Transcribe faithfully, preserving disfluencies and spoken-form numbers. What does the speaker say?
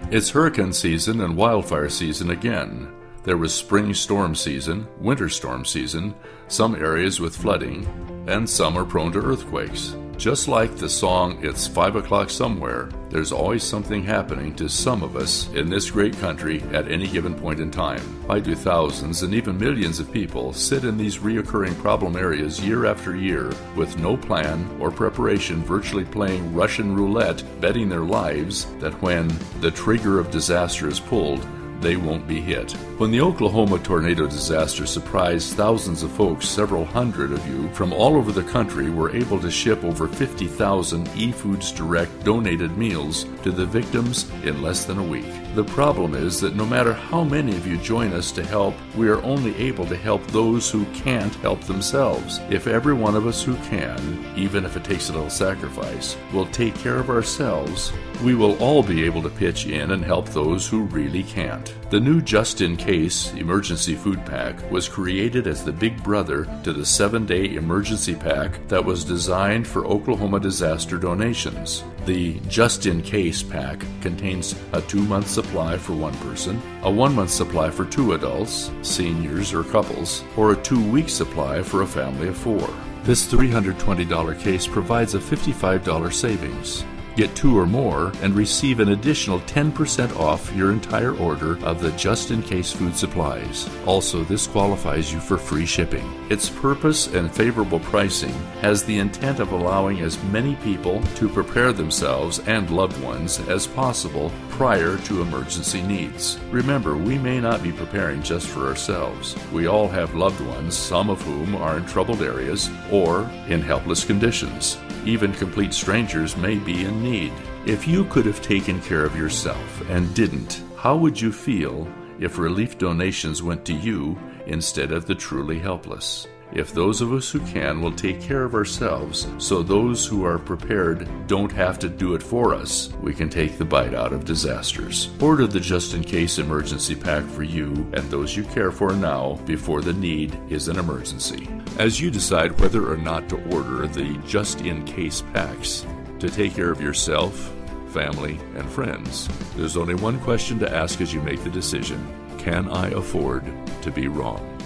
It's hurricane season and wildfire season again. There was spring storm season, winter storm season, some areas with flooding, and some are prone to earthquakes. Just like the song It's Five O'Clock Somewhere, there's always something happening to some of us in this great country at any given point in time. Why do thousands and even millions of people sit in these reoccurring problem areas year after year with no plan or preparation, virtually playing Russian roulette, betting their lives that when the trigger of disaster is pulled, they won't be hit? When the Oklahoma tornado disaster surprised thousands of folks, several hundred of you from all over the country were able to ship over fifty thousand eFoodsDirect donated meals to the victims in less than a week. The problem is that no matter how many of you join us to help, we are only able to help those who can't help themselves. If every one of us who can, even if it takes a little sacrifice, will take care of ourselves, we will all be able to pitch in and help those who really can't. The new just-in-case emergency food pack was created as the big brother to the seven-day emergency pack that was designed for Oklahoma disaster donations. The just-in-case pack contains a two-month supply for one person, a one-month supply for two adults, seniors or couples, or a two-week supply for a family of four. This three hundred twenty dollars case provides a fifty-five dollars savings. Get two or more and receive an additional ten percent off your entire order of the just-in-case food supplies. Also, this qualifies you for free shipping. Its purpose and favorable pricing has the intent of allowing as many people to prepare themselves and loved ones as possible prior to emergency needs. Remember, we may not be preparing just for ourselves. We all have loved ones, some of whom are in troubled areas or in helpless conditions. Even complete strangers may be in need. If you could have taken care of yourself and didn't, how would you feel if relief donations went to you instead of the truly helpless? If those of us who can will take care of ourselves so those who are prepared don't have to do it for us, we can take the bite out of disasters. Order the just-in-case emergency pack for you and those you care for now before the need is an emergency. As you decide whether or not to order the just-in-case packs to take care of yourself, family, and friends, there's only one question to ask as you make the decision: can I afford to be wrong?